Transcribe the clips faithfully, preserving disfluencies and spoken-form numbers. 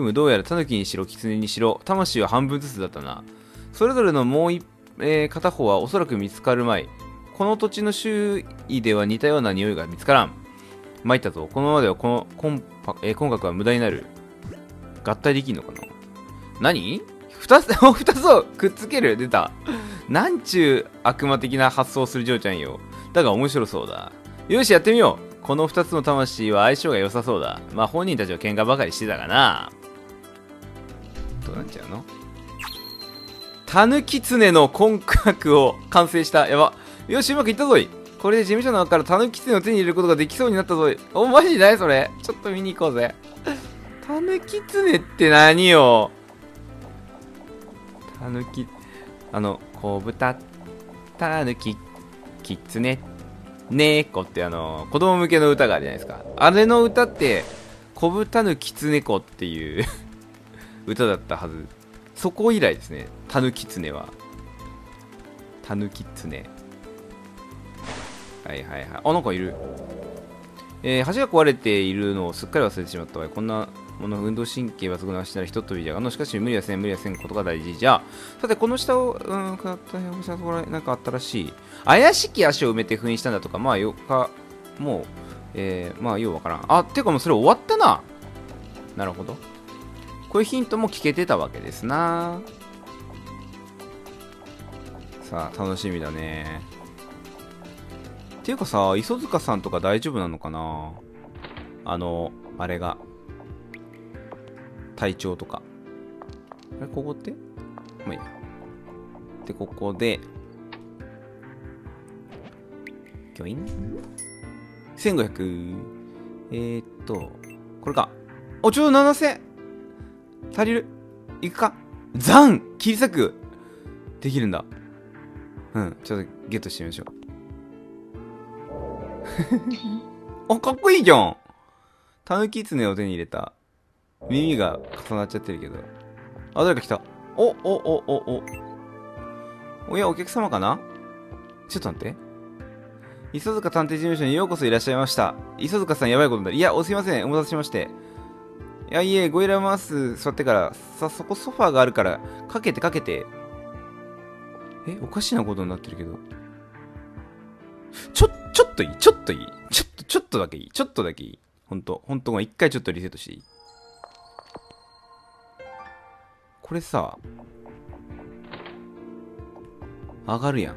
ふむ、どうやらタヌキにしろ、キツネにしろ、魂は半分ずつだったな。それぞれのもう一、えー、片方はおそらく見つかるまい。この土地の周囲では似たような匂いが見つからん。参ったぞ。このままではこのコンパ、えー、今学は無駄になる。合体できんのかな。何二つ、二つをくっつける。出た。なんちゅう悪魔的な発想する嬢ちゃんよ。だが面白そうだ。よし、やってみよう。この二つの魂は相性が良さそうだ。まあ本人たちは喧嘩ばかりしてたがな。どうなっちゃうの？タヌキツネの婚格を完成した。やば。よし、うまくいったぞい。これで事務所の中からタヌキツネを手に入れることができそうになったぞい。お、マジだいそれ。ちょっと見に行こうぜ。タヌキツネって何よ。タヌキ、あの、子豚、タヌキ、キツネ、猫ってあの、子供向けの歌があるじゃないですか。あれの歌って、子豚ぬキツネコっていう歌だったはず。そこ以来ですね。タヌキツネは。タヌキツネ。はいはいはい。あ、なんかいる。えー、橋が壊れているのをすっかり忘れてしまったわい。こんなもの運動神経抜群の足ならひとっ飛びじゃがの、しかし無理はせん、無理はせんことが大事じゃ。さて、この下を、うん、かったよ、下これなんかあったらしい。怪しき足を埋めて封印したんだとか、まあ、よか、もう、えー、まあ、ようわからん。あ、てかもうそれ終わったな。なるほど。こういうヒントも聞けてたわけですな。さあ、楽しみだね。っていうかさ、磯塚さんとか大丈夫なのかな。あの、あれが。体調とか。あれ、ここってまあいいや。で、ここで、教員せんごひゃく。えー、っと、これか。お、ちょうどななせん。足りる。いくか。残切り裂くできるんだ。うん、ちょっとゲットしてみましょう。あ、かっこいいじゃん。タヌキツネを手に入れた。耳が重なっちゃってるけど。あ、誰か来た。お、お、お、お、お。おや、お客様かな。ちょっと待って。磯塚探偵事務所にようこそいらっしゃいました。磯塚さん、やばいことになる。いや、おすいません。お待たせしまして。いや、いえ、ご依頼回す。座ってから。さ、そこソファーがあるから、かけてかけて。え、おかしなことになってるけど。ちょ、ちょっといいちょっといいちょっと、ちょっとだけいいちょっとだけいいほんと、ほんと、一回ちょっとリセットしていい？これさ、上がるやん。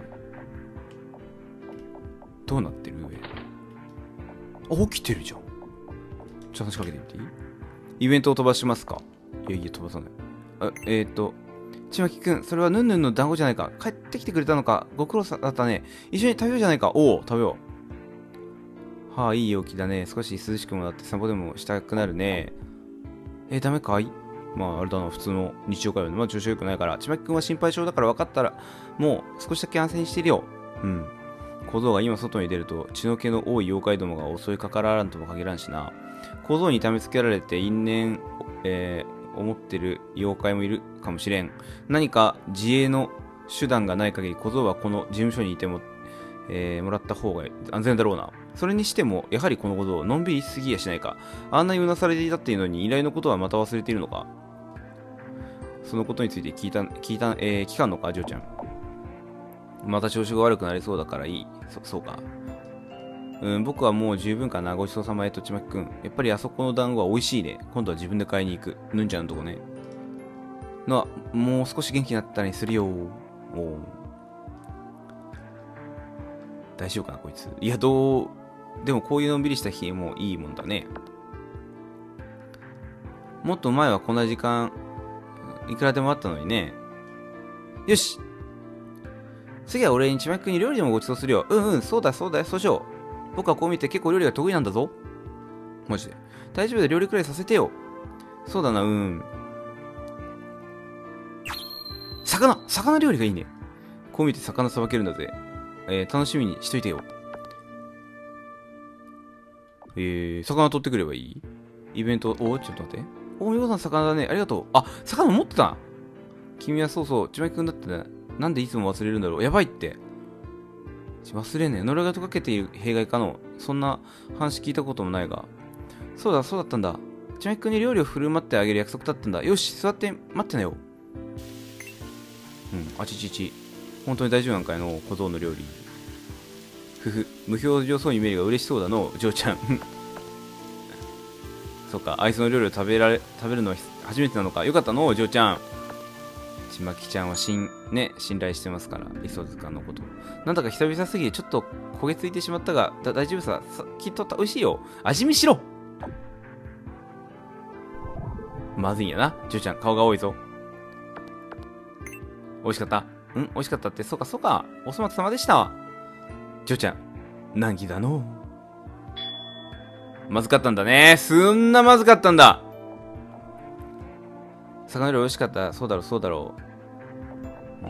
どうなってる上。あ、起きてるじゃん。ちょっと話しかけてみていい？イベントを飛ばしますか？いやいや、飛ばさない。あ、えーと、ちまきくん、それはヌンヌンの団子じゃないか。帰ってきてくれたのか。ご苦労さだったね。一緒に食べようじゃないか。おお、食べよう。はあ、いい陽気だね。少し涼しくもなって散歩でもしたくなるね。えー、ダメかい？まあ、あれだな、普通の日常会話で、まあ、調子良くないから。ちまきくんは心配性だから分かったら、もう少しだけ安静にしているよ。うん。小僧が今外に出ると、血の気の多い妖怪どもが襲いかからんとも限らんしな。小僧に痛めつけられて因縁、えー、思ってる妖怪もいるかもしれん。何か自衛の手段がない限り小僧はこの事務所にいても、えー、もらった方が安全だろうな。それにしても、やはりこの小僧、のんびりしすぎやしないか。あんなにうなされていたっていうのに依頼のことはまた忘れているのか。そのことについて聞いた、聞いた、えー、聞かんのか、ジョーちゃん。また調子が悪くなりそうだからいい。そ、そうか。うん、僕はもう十分かな。ごちそうさまへとちまきくん。やっぱりあそこの団子は美味しいね。今度は自分で買いに行く。ぬんちゃんのとこね。のは、もう少し元気になったりするよ。おう。大丈夫かな、こいつ。いや、どう、でもこういうのんびりした日もいいもんだね。もっと前はこんな時間、いくらでもあったのにね。よし。次は俺にちまきくんに料理でもごちそうするよ。うんうん、そうだそうだよ、そうしよう。僕はこう見て結構料理が得意なんだぞ。マジで。大丈夫だ、料理くらいさせてよ。そうだな、うん。魚魚料理がいいね。こう見て魚さばけるんだぜ。えー、楽しみにしといてよ。えー、魚取ってくればいい？イベント、おちょっと待って。お、みこさん魚だね。ありがとう。あ、魚持ってた。君はそうそう、ちまきくんだってね。なんでいつも忘れるんだろう。やばいって。忘れんね。呪いが解かけている弊害かの。そんな話聞いたこともないが。そうだ、そうだったんだ。 ちまきくんに料理を振る舞ってあげる約束だったんだ。よし、座って待ってなよ。うん、あちちち。本当に大丈夫なんかいの小僧の料理。ふふ、無表情そうに見えるが嬉しそうだの、嬢ちゃん。そっか、あいつの料理を食べられ、食べるのは初めてなのか。よかったの、嬢ちゃん。ちまきちゃんはしん、ね、信頼してますから、磯塚のこと。なんだか久々すぎてちょっと焦げついてしまったが、だ大丈夫さ。さきっと美味しいよ。味見しろ。まずいんやな。嬢ちゃん、顔が多いぞ。美味しかった。ん美味しかったって、そうかそうか。お粗末様でした。嬢ちゃん、難儀だの。まずかったんだね。そんなまずかったんだ。魚料理美味しかった。そうだろう、そうだろう。うん。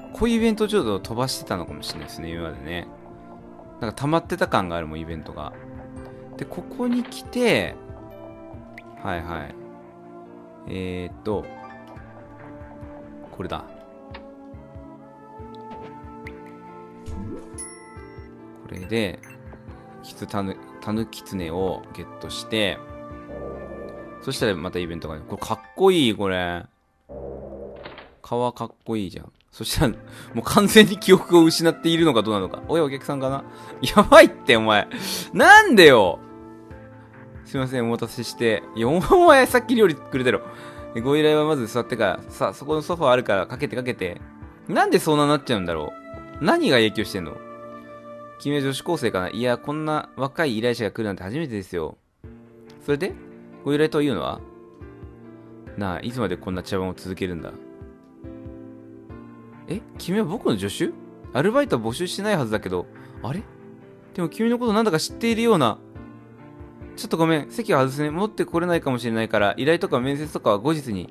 こういうイベントをちょっと飛ばしてたのかもしれないですね、今までね。なんか溜まってた感があるもん、イベントが。で、ここに来て、はいはい。えーっと、これだ。これで、キツタヌ、タヌキツネをゲットして、そしたらまたイベントがね、これかっこいい、これ。顔かっこいいじゃん。そしたら、もう完全に記憶を失っているのかどうなのか。おや、お客さんかな。やばいって、お前。なんでよ。すいません、お待たせして。いや、お前さっき料理くれたろ。ご依頼はまず座ってから、さあ、そこのソファーあるからかけてかけて。なんでそんななっちゃうんだろう。何が影響してんの。君は女子高生かな。いや、こんな若い依頼者が来るなんて初めてですよ。それでご依頼というのは。なあ、いつまでこんな茶番を続けるんだ。え、君は僕の助手？アルバイトは募集してないはずだけど。あれ？でも君のことなんだか知っているような。ちょっとごめん、席を外すね。戻ってこれないかもしれないから、依頼とか面接とかは後日に。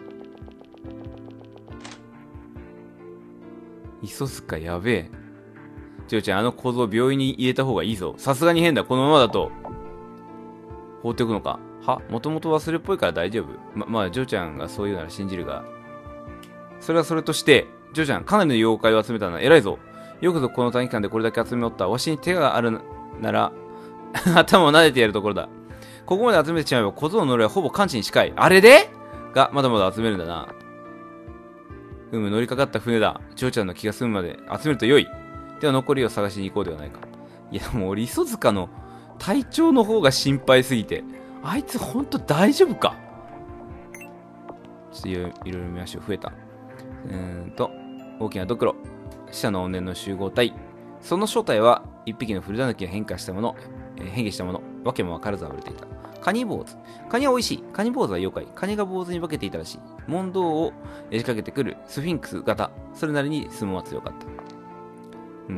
磯塚やべえ。ちょちゃん、あの小僧病院に入れた方がいいぞ。さすがに変だ。このままだと。放っておくのか。は？もともと忘れっぽいから大丈夫。ま、まあ、ジョーちゃんがそう言うなら信じるが。それはそれとして、ジョーちゃん、かなりの妖怪を集めたのは偉いぞ。よくぞこの短期間でこれだけ集めおった。わしに手があるなら、頭を撫でてやるところだ。ここまで集めてしまえば小僧の呪いはほぼ完治に近い。あれでが、まだまだ集めるんだな。うむ、乗りかかった船だ。ジョーちゃんの気が済むまで集めると良い。では残りを探しに行こうではないか。いや、もう俺、磯塚の体調の方が心配すぎて。あいつほんと大丈夫か。ちょっといろいろ見ましょう。増えた。うーんと、大きなドクロ。死者の怨念の集合体。その正体は、一匹の古狸が変化したもの、えー、変化したもの。わけもわからず暴れていた。カニ坊主。カニは美味しい。カニ坊主は妖怪。カニが坊主に化けていたらしい。問答を仕掛けてくるスフィンクス型。それなりに相撲は強かった。うん。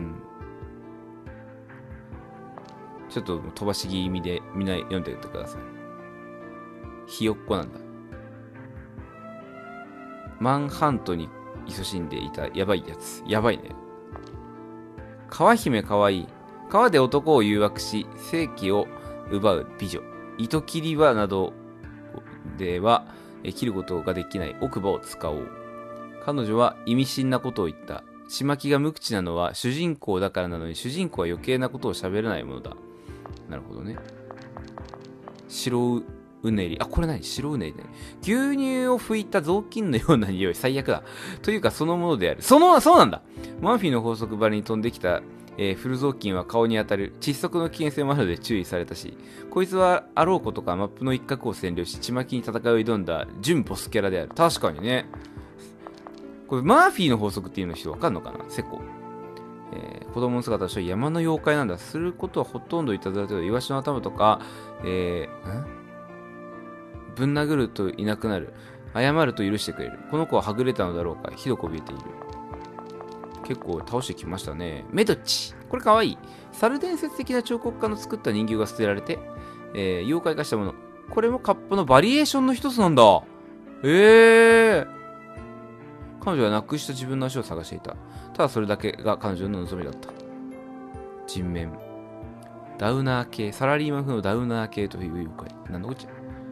ちょっと飛ばし気味でみんな読んでいってください。ひよっこなんだ。マンハントに勤しんでいたやばいやつ。やばいね。川姫かわいい。川で男を誘惑し、性器を奪う美女。糸切り場などでは切ることができない奥歯を使おう。彼女は意味深なことを言った。ちまきが無口なのは主人公だからなのに、主人公は余計なことを喋らないものだ。なるほどね。白うねり。あ、これ何？白うねりね。牛乳を拭いた雑巾のような匂い。最悪だ。というかそのものである。その、そうなんだ。マーフィーの法則ばりに飛んできた、えー、フル雑巾は顔に当たる。窒息の危険性もあるので注意されたし、こいつはあろうことかマップの一角を占領し、ちまきに戦いを挑んだ準ボスキャラである。確かにね。これマーフィーの法則っていうの人わかんのかな？セコ。えー、子供の姿をした山の妖怪なんだ。することはほとんどいたずらというと、イワシの頭とか、えー、んぶん殴るといなくなる。謝ると許してくれる。この子ははぐれたのだろうか。ひどく怯えている。結構倒してきましたね。メドチ。これかわいい。猿伝説的な彫刻家の作った人形が捨てられて、えー、妖怪化したもの。これもカッパのバリエーションの一つなんだ。えー。彼女はなくした自分の足を探していた。ただそれだけが彼女の望みだった。人面。ダウナー系。サラリーマン風のダウナー系という妖怪。なんだこっち。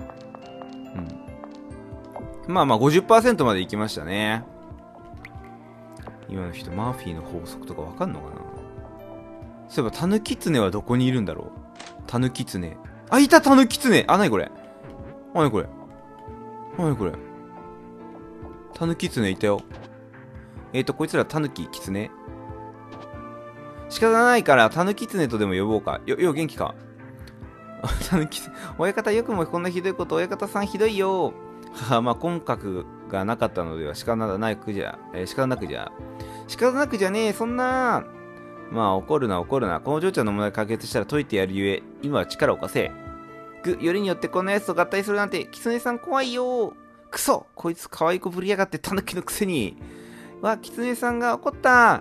うん。まあまあ ごじゅっパーセント まで行きましたね。今の人、マーフィーの法則とかわかんのかな。そういえば、タヌキツネはどこにいるんだろう。タヌキツネ。あ、いたタヌキツネ。あ、なにこれ。 なにこれ。なにこれ。タヌキツネいたよ。えーと、こいつらタヌキキツネ。仕方ないから、タヌキツネとでも呼ぼうか。よ、よ、元気か。タヌキツネ。親方、よくもこんなひどいこと、親方さんひどいよ。はは、まあ、根格がなかったのでは仕方なくじゃ、えー、仕方なくじゃ。仕方なくじゃねえ、そんな。まあ、怒るな、怒るな。この嬢ちゃんの問題解決したら解いてやるゆえ、今は力を貸せ。ぐ、よりによってこんな奴と合体するなんて、キツネさん怖いよ。クソ、こいつ可愛い子ぶりやがってタヌキのくせに。わ、キツネさんが怒った。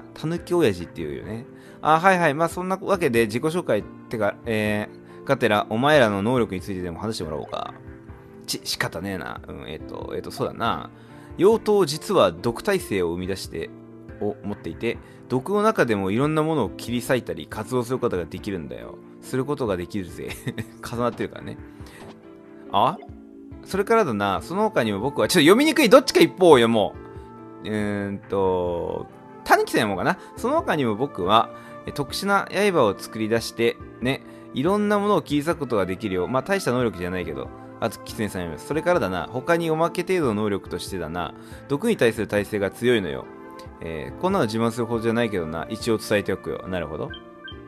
タヌキ親父って言うよね。あ、はいはい。まあ、そんなわけで自己紹介ってか、えー、がてら、お前らの能力についてでも話してもらおうか。ち、仕方ねえな。うん、えっ、ー、と、えっ、ー、と、そうだな。妖刀実は毒耐性を生み出して、を持っていて、毒の中でもいろんなものを切り裂いたり活動することができるんだよ。することができるぜ。重なってるからね。あ、それからだな。その他にも僕は、ちょっと読みにくい。どっちか一方を読もう。うーんと、タヌキさん読もうかな。その他にも僕は、特殊な刃を作り出して、ね、いろんなものを切り裂くことができるよ。まあ、大した能力じゃないけど。あと、キツネさん読みます。それからだな。他におまけ程度の能力としてだな。毒に対する耐性が強いのよ。えー、こんなの自慢するほどじゃないけどな。一応伝えておくよ。なるほど。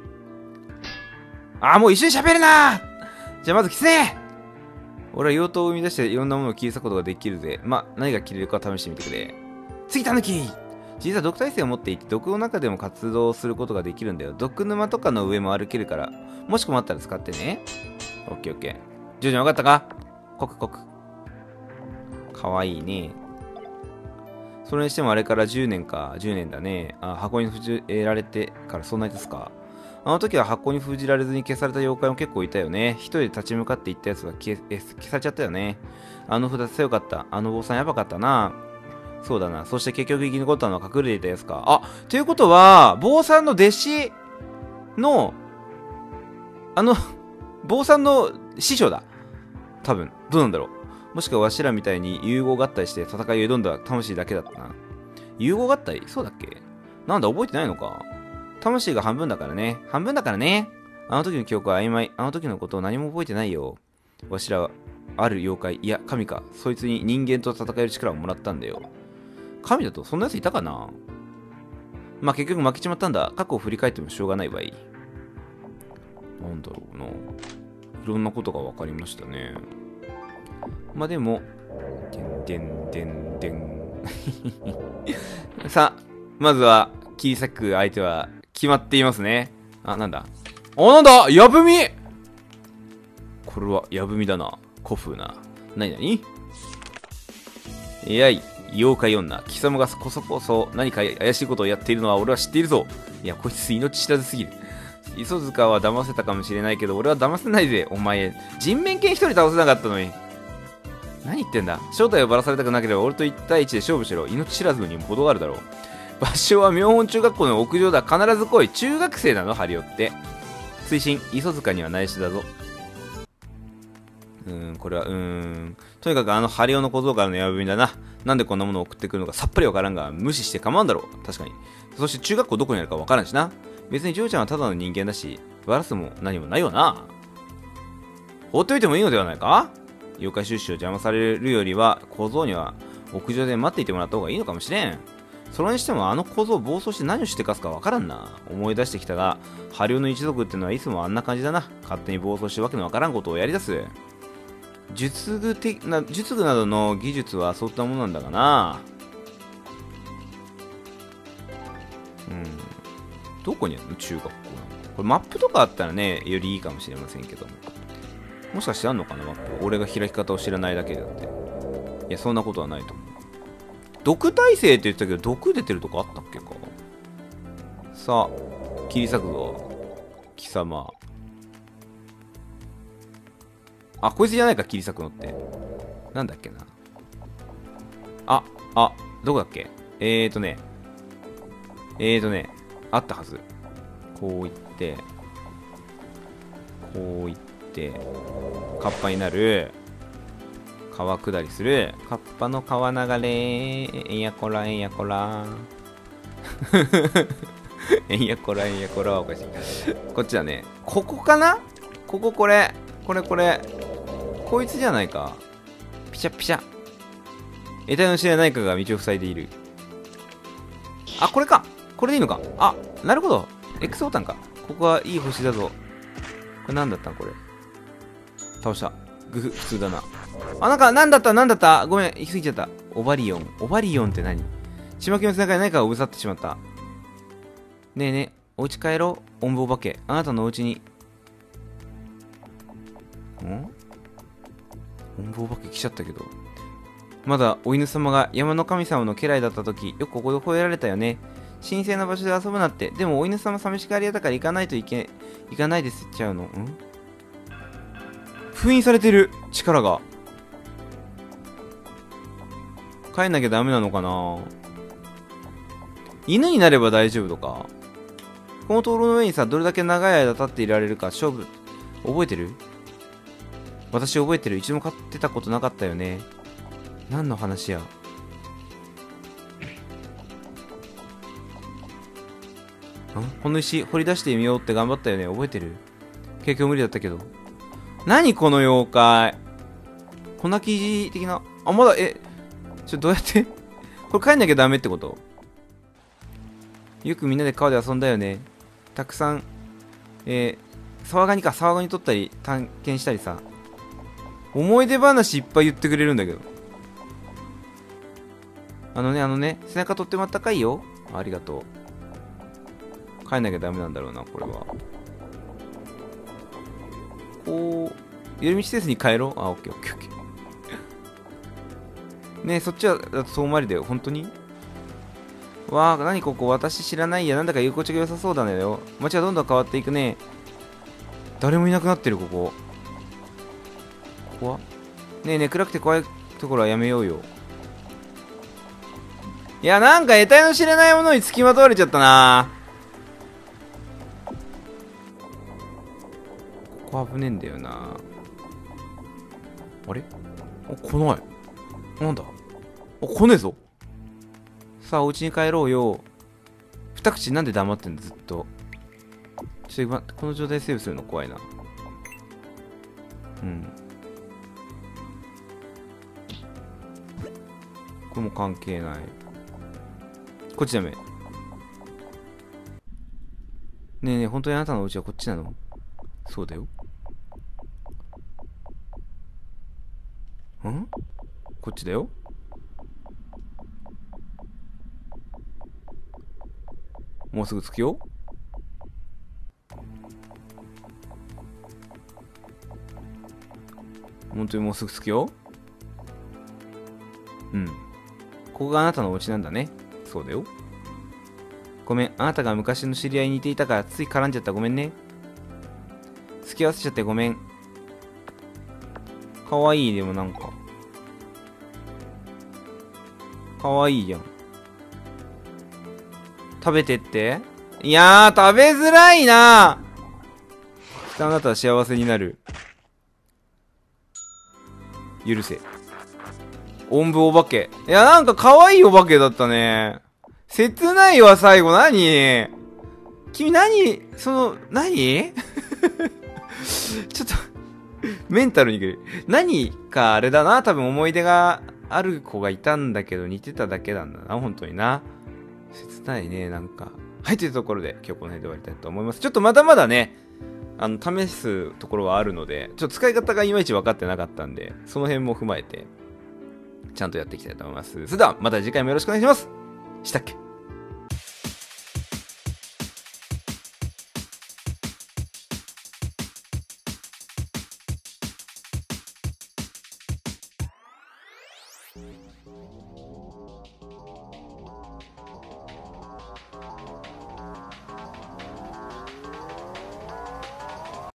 あー、もう一緒に喋るな。じゃあまずキツネ。俺は妖刀を生み出していろんなものを切り裂くことができるぜ。まあ、何が切れるか試してみてくれ。次、タヌキ。実は毒耐性を持っていて、毒の中でも活動することができるんだよ。毒沼とかの上も歩けるから、もし困ったら使ってね。オッケーオッケー。ジョジョ分かったか？コクコク。かわいいね。それにしてもあれからじゅうねんか。じゅうねんだね。あ、箱に封じられてからそんなにですか。あの時は箱に封じられずに消された妖怪も結構いたよね。一人で立ち向かっていったやつが消え、消されちゃったよね。あの札強かった。あの坊さんやばかったな。そうだな。そして結局生き残ったのは隠れていたやつか。あ、ということは、坊さんの弟子の、あの、坊さんの師匠だ。多分。どうなんだろう。もしくはわしらみたいに融合合体して戦いを挑んだ魂だけだったな。融合合体そうだっけ？なんだ、覚えてないのか。魂が半分だからね。半分だからね。あの時の記憶は曖昧。あの時のことを何も覚えてないよ。わしらは、ある妖怪、いや、神か。そいつに人間と戦える力をもらったんだよ。神だとそんなやついたかな。まあ、結局負けちまったんだ。過去を振り返ってもしょうがないわい。なんだろうな。いろんなことが分かりましたね。まあでも、でんでんでんでん。さあ、まずは、切り裂く相手は決まっていますね。あ、なんだ。あ、なんだ、やぶみ。これはやぶみだな。古風な。なになに？いやい。妖怪女、貴様がこそこそ何か怪しいことをやっているのは俺は知っているぞ。いや、こいつ命知らずすぎる。磯塚は騙せたかもしれないけど、俺は騙せないぜ。お前、人面犬一人倒せなかったのに。何言ってんだ。正体をばらされたくなければ俺といち対いちで勝負しろ。命知らずにも程があるだろう。場所は妙本中学校の屋上だ。必ず来い。中学生なのハリオって。推進、磯塚には内緒だぞ。うーん、これは、うーん。とにかくあのハリオの小僧からのやぶみだな。なんでこんなものを送ってくるのかさっぱりわからんが、無視して構わんだろう。確かに。そして中学校どこにあるかわからんしな。別にジョーちゃんはただの人間だし、バラすも何もないよな。放っておいてもいいのではないか？妖怪収集を邪魔されるよりは、小僧には屋上で待っていてもらった方がいいのかもしれん。それにしてもあの小僧暴走して何をしてかすかわからんな。思い出してきたが、ハリオの一族ってのはいつもあんな感じだな。勝手に暴走してわけのわからんことをやり出す。術具的な、術具などの技術はそういったものなんだがな。うん。どこにあるの？中学校。これマップとかあったらね、よりいいかもしれませんけども。もしかしてあんのかな、マップ。俺が開き方を知らないだけであって。いや、そんなことはないと思う。毒耐性って言ってたけど、毒出てるとこあったっけか。さあ、切り裂くぞ。貴様。あ、こいつじゃないか、切り裂くのって。なんだっけな。あ、あ、どこだっけ。えーとね。えーとね。あったはず。こういって、こういって、カッパになる。川下りする。カッパの川流れ。えんやこらえんやこら。えんやこらえんやこらはおかしい。こっちだね。ここかな？こここれ。これこれ。こいつじゃないか。 ピシャピシャ。得体の知れない何かが道を塞いでいる。あ、これか。これでいいのか。あ、なるほど。X ボタンか。ここはいい星だぞ。これ何だったんこれ。倒した。グフ、普通だな。あ、なんか、なんだったなんだったごめん、行き過ぎちゃった。オバリオン。オバリオンって何？ちまきの背中に何かがうぶさってしまった。ねえねえ、お家帰ろう。おんぶお化け。あなたのお家に。ん？おんぶお化け来ちゃったけど。まだお犬様が山の神様の家来だった時、よくここで吠えられたよね。神聖な場所で遊ぶなって。でもお犬様寂しがり屋だから行かないといけ、行かないですっちゃうの。ん？封印されてる力が。帰んなきゃダメなのかな。犬になれば大丈夫とか。この灯籠の上にさ、どれだけ長い間立っていられるか勝負。覚えてる？私覚えてる。一度も買ってたことなかったよね。何の話や。ん？この石掘り出してみようって頑張ったよね。覚えてる？結局無理だったけど。何この妖怪。粉生地的な。あ、まだ、え、ちょ、どうやってこれ帰んなきゃダメってこと？よくみんなで川で遊んだよね。たくさん、えー、沢ガニか、沢ガニ取ったり、探検したりさ。思い出話いっぱい言ってくれるんだけど。あのね、あのね、背中とってもあったかいよ。ありがとう。帰んなきゃダメなんだろうな、これは。こう、寄り道せずに帰ろう。あ、オッケーオッケーオッケー。ねえ、そっちは、だと遠回りだよ。本当に？わあ、何ここ、私知らないや。なんだか居心地が良さそうだねよ。街はどんどん変わっていくね。誰もいなくなってる、ここ。ここはねえねえ、暗くて怖いところはやめようよ。いや、なんか得体の知れないものにつきまとわれちゃったな。ここ危ねえんだよな。あれ？あ、来ない。なんだ？あ、来ねえぞ。さあ、お家に帰ろうよ。二口なんで黙ってんだ、ずっと。ちょっと待って、この状態でセーブするの怖いな。うん。これも関係ない。こっちダメ。ねえねえ、本当にあなたのお家はこっちなの？そうだよ。ん？こっちだよ。もうすぐ着くよ。本当にもうすぐ着くよ。うん。ここがあなたのお家なんだね。そうだよ。ごめん、あなたが昔の知り合いに似ていたからつい絡んじゃった。ごめんね。付き合わせちゃってごめん。かわいい、でもなんか。かわいいじゃん。食べてって。いやー、食べづらいなー。あなたは幸せになる。許せ。おんぶお化け。いや、なんか可愛いお化けだったね。切ないわ、最後。何？君何？その、何？ちょっと、メンタルにくる。何かあれだな。多分思い出がある子がいたんだけど、似てただけなんだな。本当にな。切ないね、なんか。はい、というところで、今日この辺で終わりたいと思います。ちょっとまだまだね、あの、試すところはあるので、ちょっと使い方がいまいち分かってなかったんで、その辺も踏まえて、ちゃんとやっていきたいと思います。それでは、また次回もよろしくお願いします。したっけ？